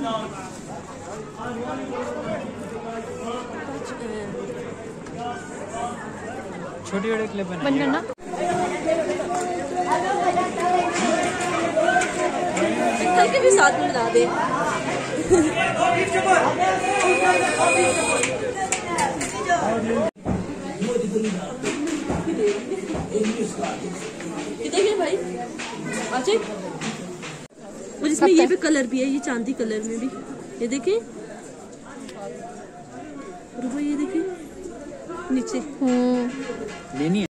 छोटी बड़ी क्लिप बंद करना। के भी साथ में बना दे। देखिए भाई अजय, और इसमें ये भी कलर भी है, ये चांदी कलर में भी, ये देखिए, और वो ये देखिए नीचे लेनी है।